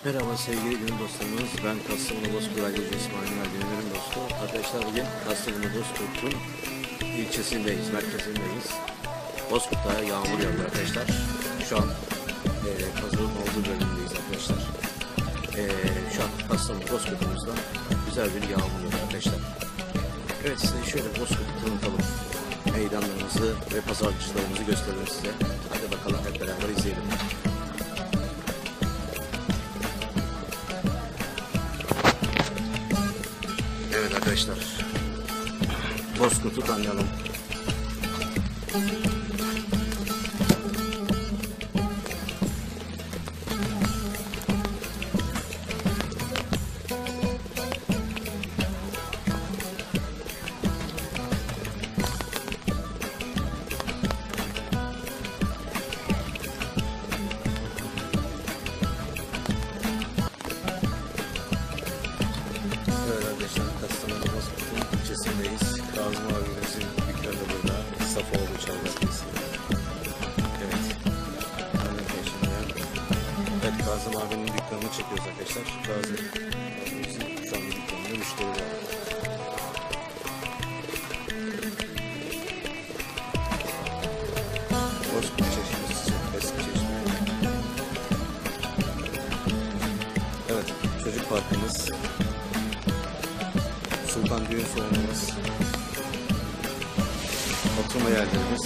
Merhaba sevgili gönül dostlarımız, ben Kastamonu Bozkurt Ailesi İsmail Merdiven'in dostu. Arkadaşlar bugün Kastamonu Bozkurt'un ilçesindeyiz, merkezindeyiz. Bozkurt'ta yağmur yağıyor arkadaşlar. Şu an pazarın olduğu bölümdeyiz arkadaşlar. Şu an Kastamonu Bozkurt'umuzda güzel bir yağmur yağıyor arkadaşlar. Evet, size şöyle Bozkurt'u tanıtalım. Meydanlarımızı ve pazarcılarımızı gösterelim size. Hadi bakalım hep beraber izleyelim. Evet arkadaşlar, Bozkurt'u tanıyalım. Evet arkadaşlar, Kastamonu Bozkurt'un ilçesindeyiz. Kazım abimizin dükkanı burada. Safoğlu Çalgaklısı. Evet. Evet, Kazım abinin dükkanını çekiyoruz arkadaşlar. Kazım abimizin şu an dükkanında müşteri var. Bozkurt Çeşmesi, eski çeşme. Evet, çocuk parkımız. Sultan Düğün Salonumuz, oturma yerlerimiz,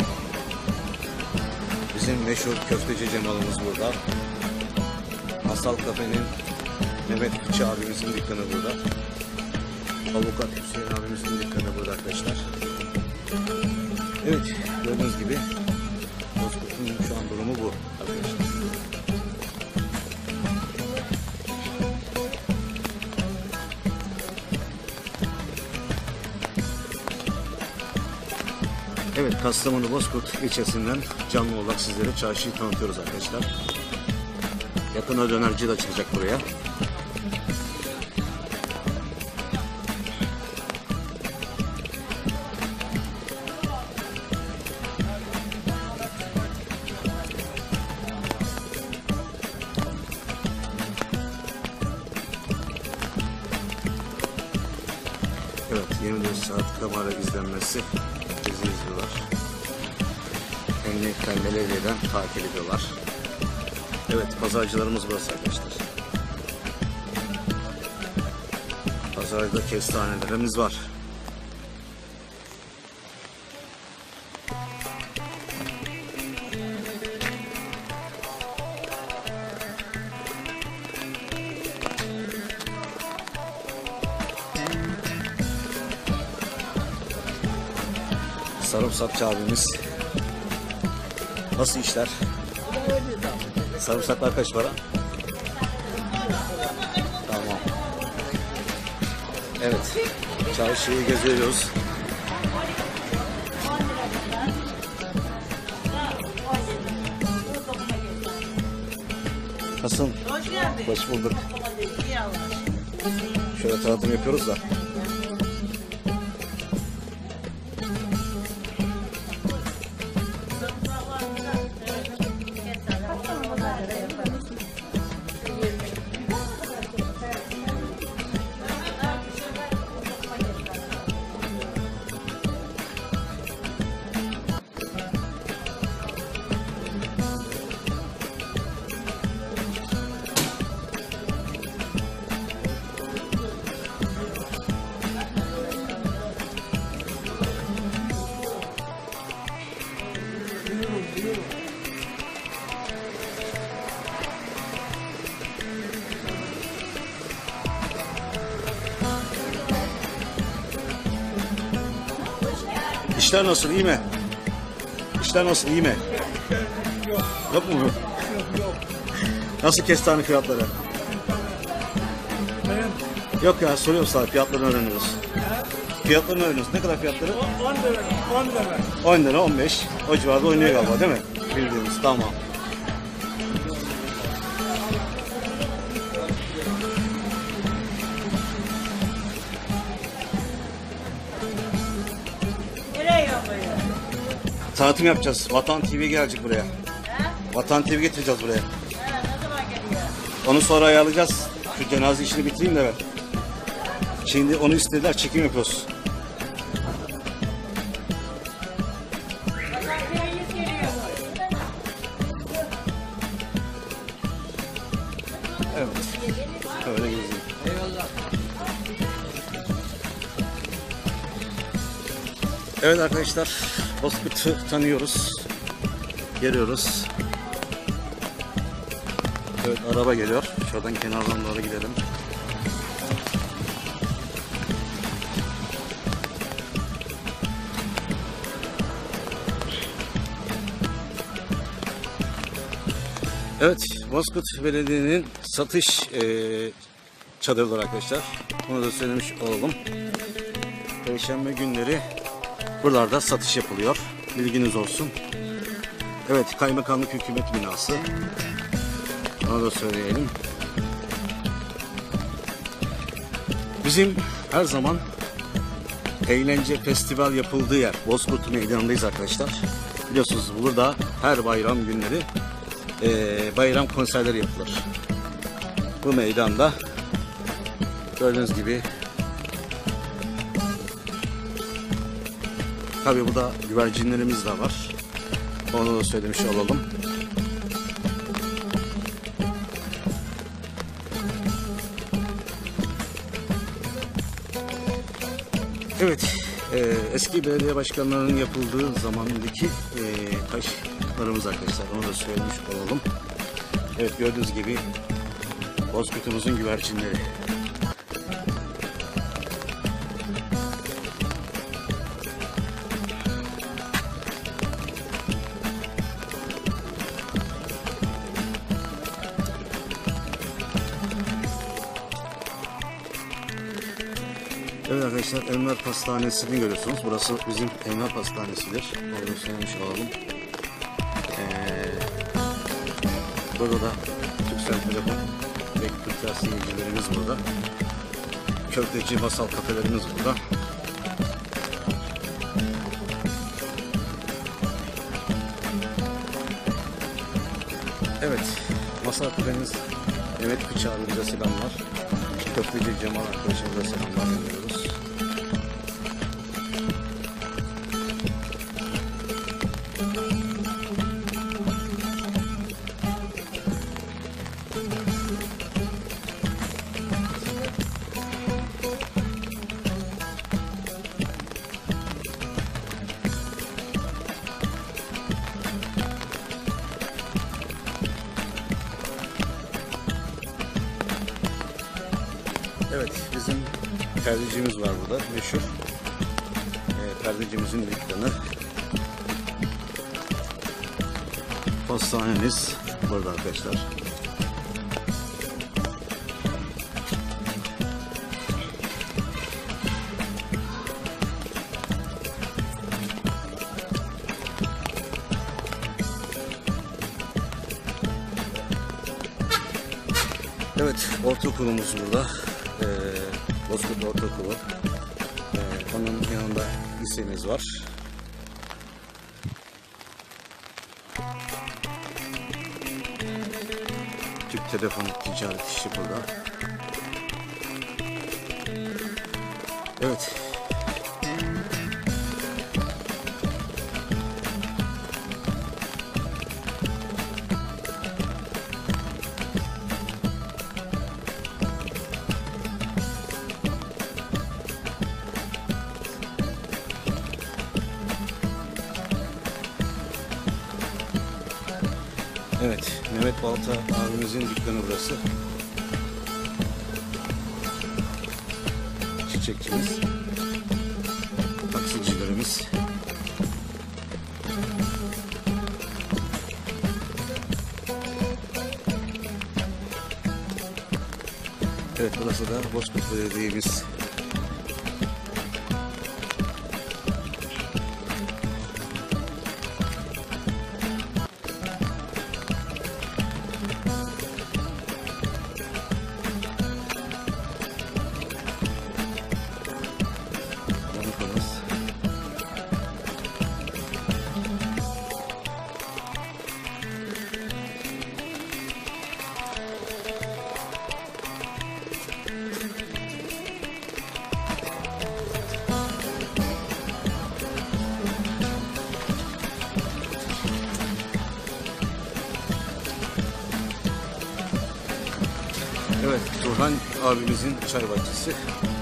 bizim meşhur köfteci Cemal'ımız burada. Masal Kafe'nin Mehmet Kıçı abimizin dükkanı burada. Avukat Hüseyin abimizin dükkanı burada arkadaşlar. Evet, gördüğünüz gibi Bozkurt'un şu an durumu bu arkadaşlar. Evet, Kastamonu Bozkurt ilçesinden canlı olarak sizlere çarşıyı tanıtıyoruz arkadaşlar. Yakında dönerci de açılacak buraya. Evet, 24 saat kamera izlenmesi. Bizi izliyorlar. Emniyetten, belediyeden takip ediyorlar. Evet, pazarcılarımız burası arkadaşlar. Pazarda kestanelerimiz var. Sarımsakçı abimiz. Nasıl işler? Sarımsaklar kaç para? Tamam. Evet. Çarşıyı geziyoruz. Nasılsın? Hoş geldin. Hoş bulduk. İyi Allah. Şöyle tanıtım yapıyoruz da. İşler nasıl, iyi mi? İşler nasıl, iyi mi? Yok mu? Nasıl kestane fiyatları? Yok ya, soruyorum sana, fiyatlarını öğreniyoruz. Fiyatlarını öğreniyoruz. Ne kadar fiyatları? 10 lira, 10 lira. 10 lira, 15. O civarda oynuyor galiba, değil mi? Bildiğimiz, tamam. Nereye yapıyor? Tanıtım yapacağız. Vatan TV gelecek buraya. He? Vatan TV getireceğiz buraya. Ne zaman geliyor? Onu sonra ayarlayacağız. Şu cenaze işini bitireyim de ben. Şimdi onu istediler, çekim yapıyoruz. Evet. Öyle gezeyim. Eyvallah. Evet arkadaşlar, Bozkurt'u tanıyoruz. Geliyoruz. Evet, araba geliyor. Şuradan kenardan doğru gidelim. Evet, Bozkurt Belediye'nin satış çadırları arkadaşlar. Bunu da söylemiş olalım. Perşembe günleri buralarda satış yapılıyor. Bilginiz olsun. Evet, Kaymakamlık Hükümet Binası. Onu da söyleyelim. Bizim her zaman eğlence, festival yapıldığı yer Bozkurt Meydanı'ndayız arkadaşlar. Biliyorsunuz burada her bayram günleri bayram konserleri yapılır. Bu meydanda gördüğünüz gibi tabii burada güvercinlerimiz de var. Onu da söylemiş olalım. Evet, eski belediye başkanlarının yapıldığı zamandaki taşlarımız arkadaşlar. Onu da söylemiş olalım. Evet, gördüğünüz gibi Bozkurt'umuzun güvercinleri. Evet arkadaşlar, Enver Pastanesi'ni görüyorsunuz. Burası bizim Enver Pastanesi'dir. Onu söylemiş olalım. Burada da Türksel Telefon ve Türksel seyircilerimiz burada. Köfteci Masal kafelerimiz burada. Evet, Masal kafemiz Mehmet Kıç abimize selamlar. Köfteci Cemal arkadaşımıza selamlar veriyoruz. Evet, bizim perdecimiz var burada, meşhur. Perdecimizin dükkanı. Postanemiz burada arkadaşlar. Evet, ortaokulumuz burada. Bozkurt Ortaokulu. Onun yanında lisemiz var. Türk Telefon Ticaret işi burada. Evet. Evet, Mehmet Balta abimizin dükkanı burası. Çiçekçimiz, taksicilerimiz. Evet, burası da Bozkurt Belediye'miz. Evet, Turhan abimizin çay bahçesi.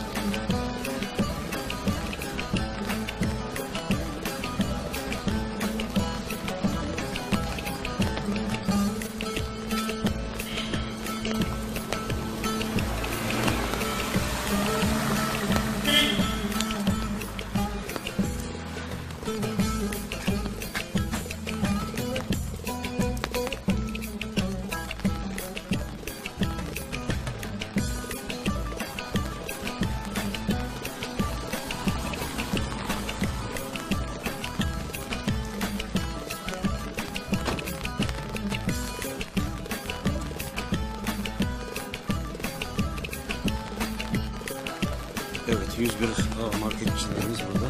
Evet, 101 marketçilerimiz burada.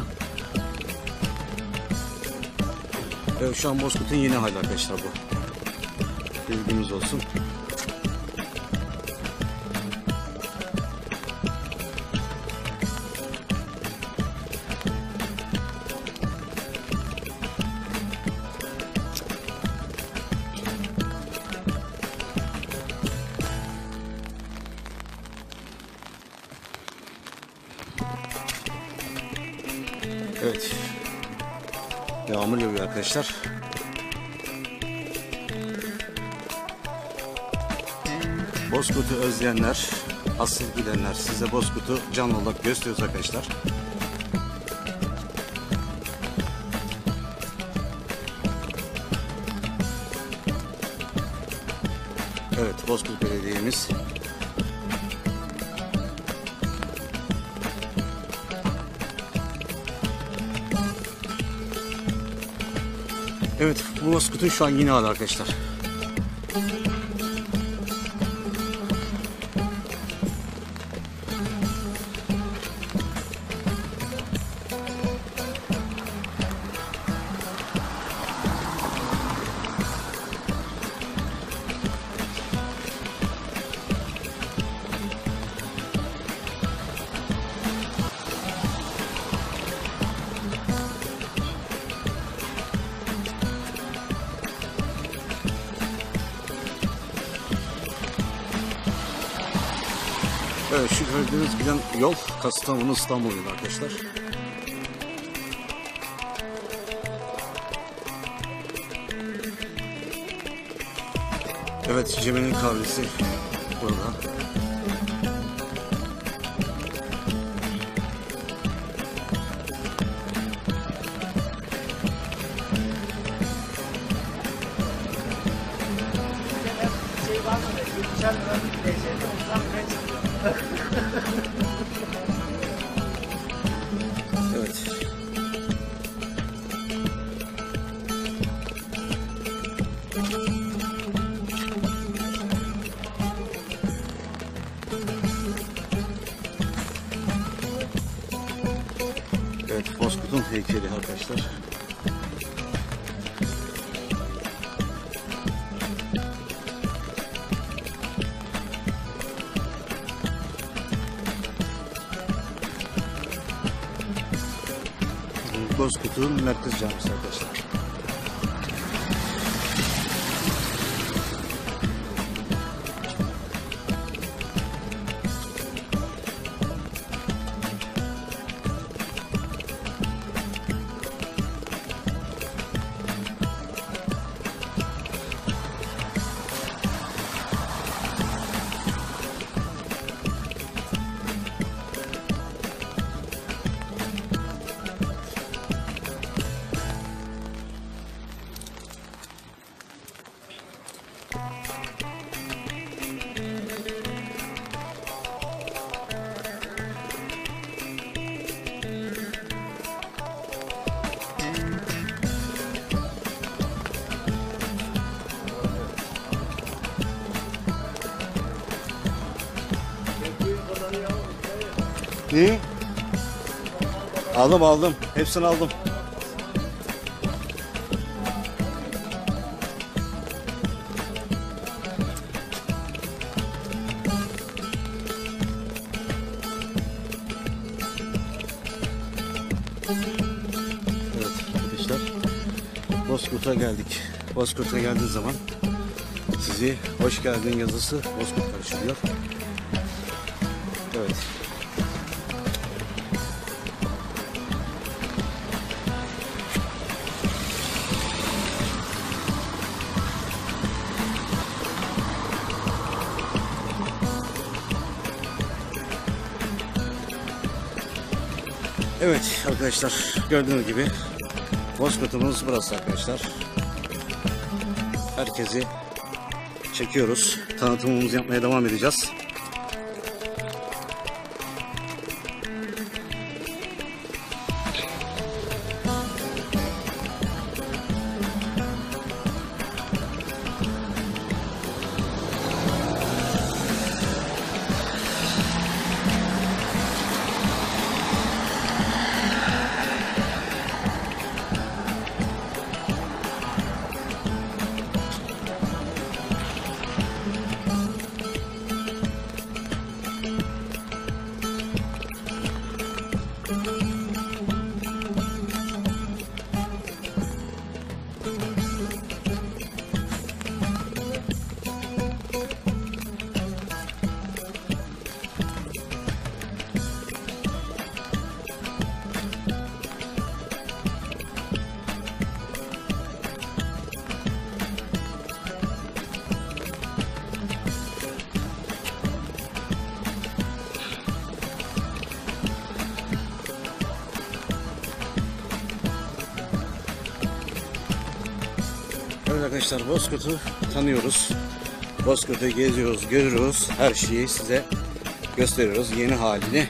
Evet, şu an Bozkurt'un yeni hali arkadaşlar bu. Bilginiz olsun. Evet. Yağmur yağıyor arkadaşlar. Bozkurt'u özleyenler, asıl gidenler size Bozkurt'u canlı olarak gösteriyoruz arkadaşlar. Evet, Bozkurt Belediye'miz. Evet, bu Bozkurt'un şu an yeni hali arkadaşlar. Evet, şu gördüğünüz giden yol Kastamonu İstanbul yolu arkadaşlar. Evet, Cemil'in kahvesi burada. Evet. Evet, Bozkurt'un heykeli arkadaşlar. Bozkurt'un merkez camisi arkadaşlar. Ne? Aldım. Hepsini aldım. Evet arkadaşlar, Bozkurt'a geldik. Bozkurt'a geldiği zaman sizi hoş geldin yazısı Bozkurt karşılıyor. Evet. Evet arkadaşlar, gördüğünüz gibi bozkurtumuz burası arkadaşlar. Herkesi çekiyoruz. Tanıtımımızı yapmaya devam edeceğiz. Evet arkadaşlar, Bozkurt'u tanıyoruz. Bozkurt'u geziyoruz, görüyoruz. Her şeyi size gösteriyoruz. Yeni halini.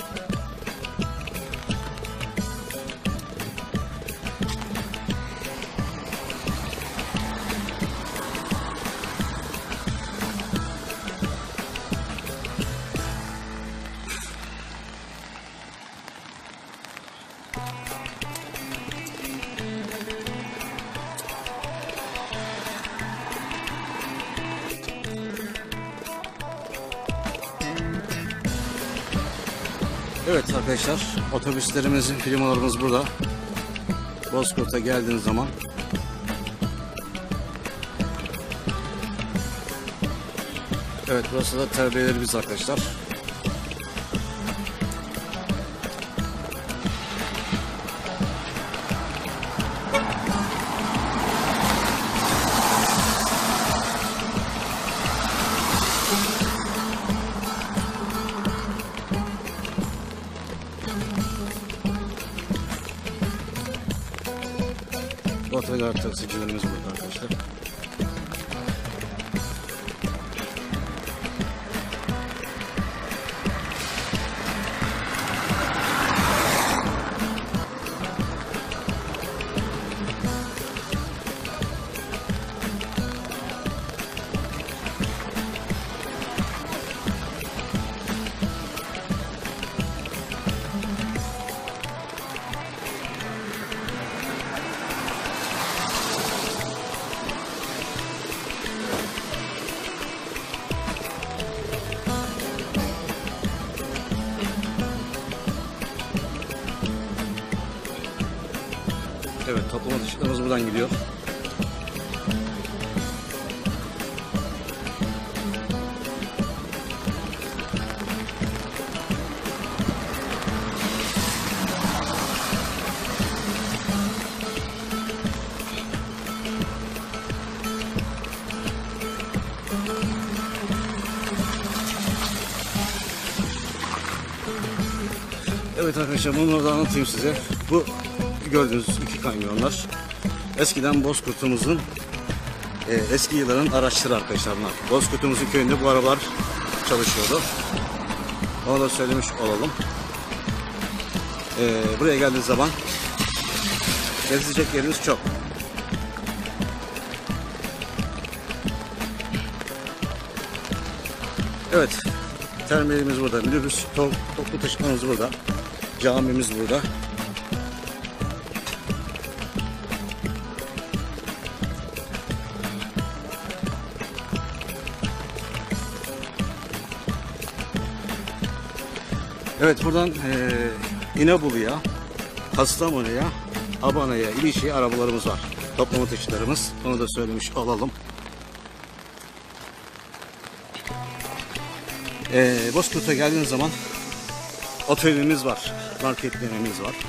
Evet arkadaşlar, otobüslerimizin firmalarımız burada. Bozkurt'a geldiğiniz zaman evet, burası da terbiyelerimiz arkadaşlar. Otogar taksicilerimiz burada arkadaşlar. Evet, toplama taşıtlarımız buradan gidiyor. Evet arkadaşlar, bunu da anlatayım size. Bu gördüğünüz iki kamyonlar eskiden Bozkurt'umuzun eski yılların araçları arkadaşlar bunlar. Bozkurt'umuzun köyünde bu arabalar çalışıyordu. Onu da söylemiş olalım. Buraya geldiğiniz zaman gezecek yeriniz çok. Evet, terminalimiz burada, minibüs, toplu taşımamız burada, camimiz burada. Evet, buradan İnebolu'ya, Kastamonu'ya, Abana'ya ilişki arabalarımız var. Toplama taşıtlarımız. Onu da söylemiş olalım. Bozkurt'a geldiğiniz zaman otelimiz var, marketlerimiz var.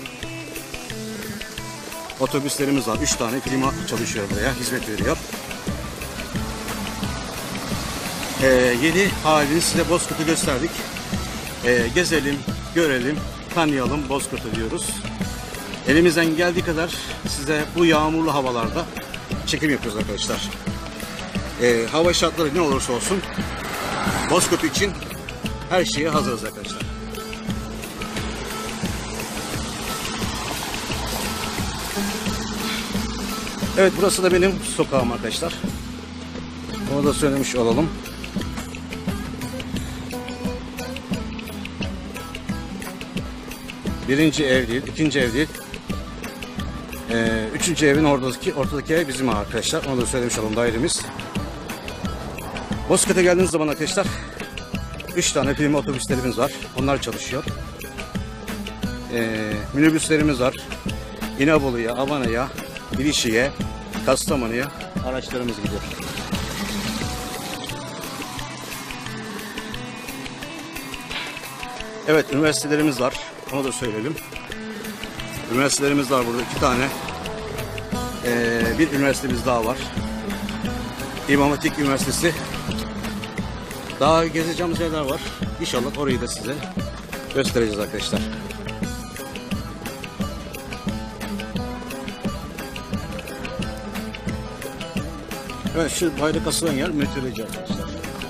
Otobüslerimiz var. 3 tane klima çalışıyor buraya, hizmet veriyor. Yeni halini size Bozkurt'u gösterdik. Gezelim, görelim, tanıyalım Bozkurt'u diyoruz. Elimizden geldiği kadar size bu yağmurlu havalarda çekim yapıyoruz arkadaşlar. Hava şartları ne olursa olsun Bozkurt için her şeye hazırız arkadaşlar. Evet, burası da benim sokağım arkadaşlar. Onu da söylemiş olalım. Birinci ev değil, ikinci ev değil. Üçüncü evin ortadaki ev bizim arkadaşlar. Onu da söylemiş olalım, dairemiz. Bozkurt'a geldiğiniz zaman arkadaşlar 3 tane klima otobüslerimiz var. Onlar çalışıyor. Minibüslerimiz var. İnebolu'ya, Adana'ya, İlişi'ye, Kastamonu'ya araçlarımız gidiyor. Evet, üniversitelerimiz var. Onu da söyleyelim. Üniversitelerimiz var burada 2 tane. Bir üniversitemiz daha var. İmam Hatip Üniversitesi. Daha gezeceğimiz yerler var. İnşallah orayı da size göstereceğiz arkadaşlar. Evet, şu bayrak asılan yer meteoroloji arkadaşlar.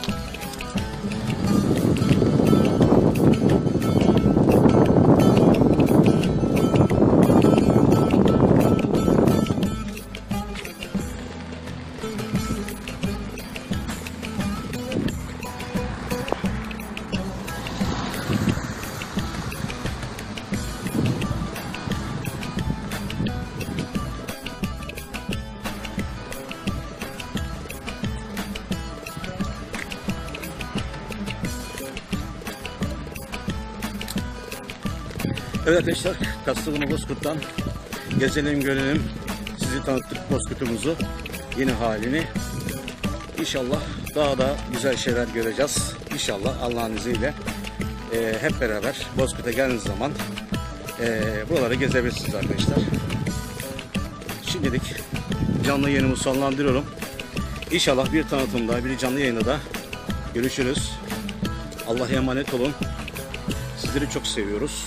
Evet arkadaşlar, Kastamonu Bozkurt'tan gezelim görelim. Sizi tanıttık Bozkurt'umuzu, yeni halini. İnşallah daha da güzel şeyler göreceğiz. İnşallah Allah'ın izniyle hep beraber Bozkurt'a geldiğiniz zaman buraları gezebilirsiniz arkadaşlar. Şimdilik canlı yayınımı sonlandırıyorum. İnşallah bir tanıtımda, bir canlı yayında da görüşürüz. Allah'a emanet olun. Sizleri çok seviyoruz.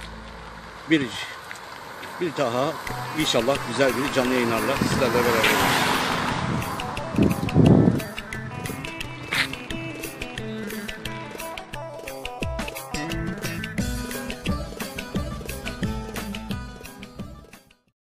Bir daha inşallah güzel bir canlı yayınlarla sizlerle beraber olacağız.